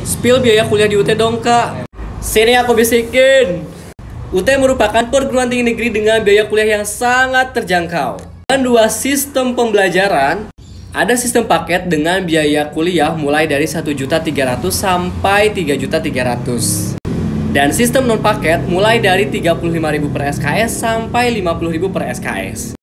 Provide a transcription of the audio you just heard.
Spill biaya kuliah di UT dong kak. Sini aku bisikin. UT merupakan perguruan tinggi negeri dengan biaya kuliah yang sangat terjangkau. Dan dua sistem pembelajaran. Ada sistem paket dengan biaya kuliah mulai dari 1.300.000 sampai 3.300.000. Dan sistem non paket mulai dari 35.000 per SKS sampai 50.000 per SKS.